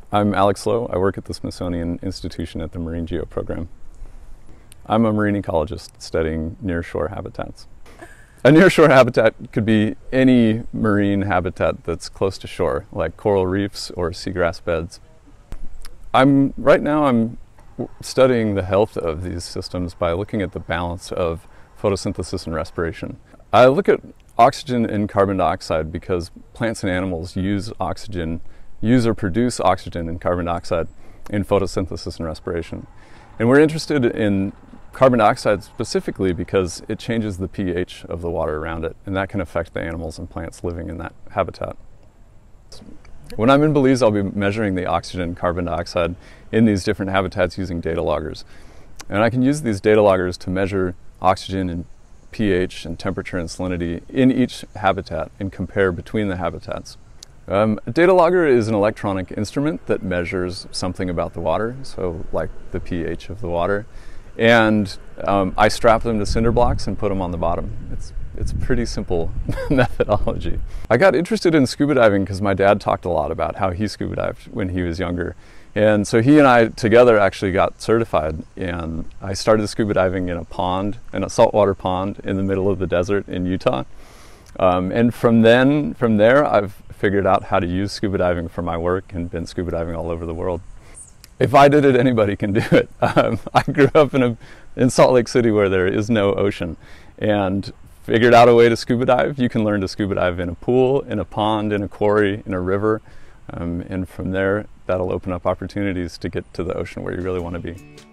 I'm Alex Lowe. I work at the Smithsonian Institution at the MarineGEO program. I'm a marine ecologist studying nearshore habitats. A nearshore habitat could be any marine habitat that's close to shore, like coral reefs or seagrass beds. Right now I'm studying the health of these systems by looking at the balance of photosynthesis and respiration. I look at oxygen and carbon dioxide because plants and animals use or produce oxygen and carbon dioxide in photosynthesis and respiration. And we're interested in carbon dioxide specifically because it changes the pH of the water around it, and that can affect the animals and plants living in that habitat. When I'm in Belize, I'll be measuring the oxygen and carbon dioxide in these different habitats using data loggers. And I can use these data loggers to measure oxygen and pH and temperature and salinity in each habitat and compare between the habitats. A data logger is an electronic instrument that measures something about the water, so like the pH of the water. And I strap them to cinder blocks and put them on the bottom. It's a pretty simple methodology. I got interested in scuba diving because my dad talked a lot about how he scuba dived when he was younger. And so he and I together actually got certified, and I started scuba diving in a saltwater pond in the middle of the desert in Utah. And from there I've figured out how to use scuba diving for my work and been scuba diving all over the world. If I did it, anybody can do it. I grew up in Salt Lake City where there is no ocean, and figured out a way to scuba dive. You can learn to scuba dive in a pool, in a pond, in a quarry, in a river, and from there that'll open up opportunities to get to the ocean where you really want to be.